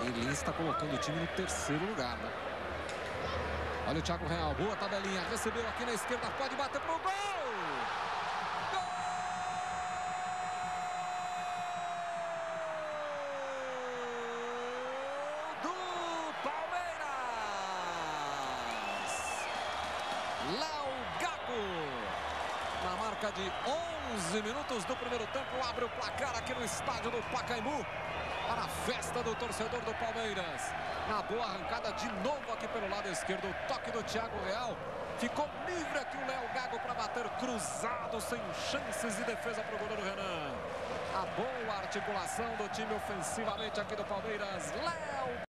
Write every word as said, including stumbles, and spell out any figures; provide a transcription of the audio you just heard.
E Lins está colocando o time no terceiro lugar, né? Olha o Thiago Real, boa tabelinha, recebeu aqui na esquerda, pode bater pro gol! Gol do Palmeiras! Léo Gago! Na marca de onze minutos do primeiro tempo, abre o placar aqui no estádio do Pacaembu para a festa do torcedor do Palmeiras. Na boa arrancada de novo aqui pelo lado esquerdo, o toque do Thiago Real. Ficou livre aqui o Léo Gago para bater cruzado, sem chances de defesa para o goleiro Renan. A boa articulação do time ofensivamente aqui do Palmeiras. Léo